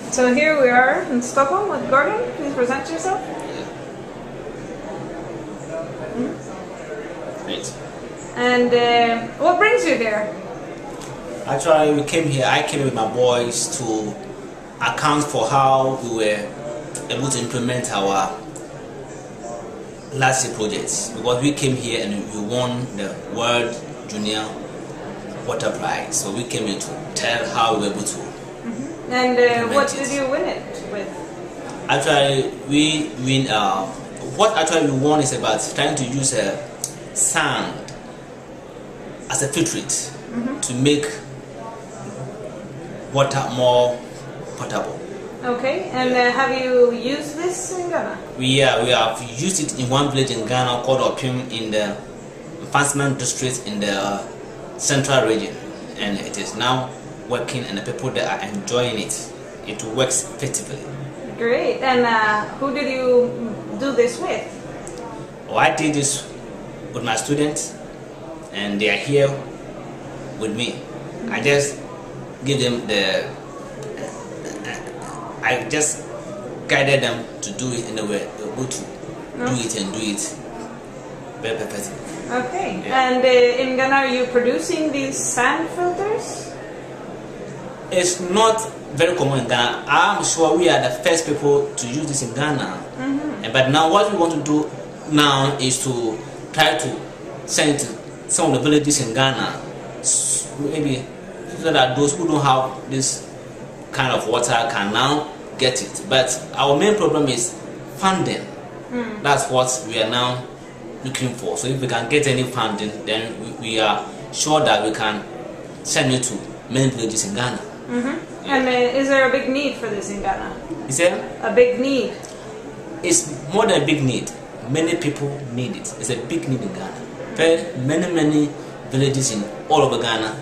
So here we are in Stockholm with Gordon. Please present yourself. Great. And what brings you here? Actually, I came with my boys to account for how we were able to implement our last year projects, because we came here and we won the World Junior Water Prize. So we came here to tell how we were able to. And what did you win it with? Actually, we win. What actually we won is about trying to use sand as a filtrate to make water more potable. Okay, and have you used this in Ghana? We have used it in one village in Ghana called Opium in the Mfansman district in the central region, and it is now working, and the people that are enjoying it. It works effectively. Great. And who did you do this with? Oh, I did this with my students, and they are here with me. I just give them I just guided them to do it in a way, able to do it very perfectly. Okay. Yeah. And in Ghana, are you producing these sand filters? It's not very common in Ghana. I'm sure we are the first people to use this in Ghana. But now what we want to do now is to try to send it to some of the villages in Ghana, maybe so that those who don't have this kind of water can now get it. But our main problem is funding. That's what we are now looking for. So if we can get any funding, then we are sure that we can send it to many villages in Ghana. Yeah. And is there a big need for this in Ghana? Is there? A big need? It's more than a big need. Many people need it. It's a big need in Ghana. Many villages in all over Ghana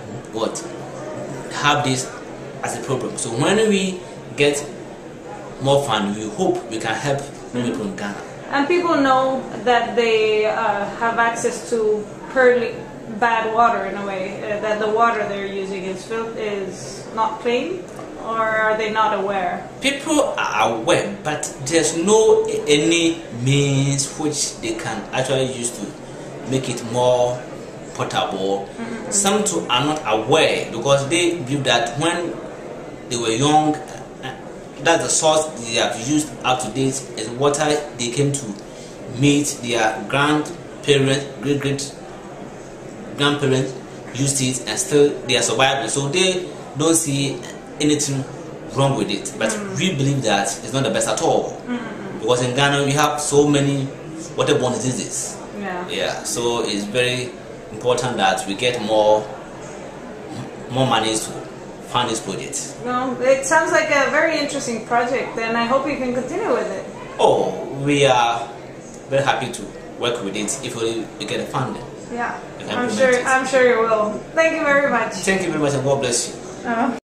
have this as a problem. So when we get more fund, we hope we can help many people in Ghana. And people know that they have access to bad water in a way, that the water they're using is not clean, or are they not aware? People are aware, but there's no any means which they can actually use to make it more potable. Some too are not aware, because they believe that when they were young, that's the source they have used up to date is water they came to meet their grandparents, great grandparents used it, and still they are surviving. So they don't see anything wrong with it. But we believe that it's not the best at all, because in Ghana we have so many waterborne diseases. Yeah. So it's very important that we get more money to fund this project. No, it sounds like a very interesting project, and I hope you can continue with it. Oh, we are very happy to work with it if we get the funding. Yeah, I'm sure you will. Thank you very much. Thank you very much, and God bless you.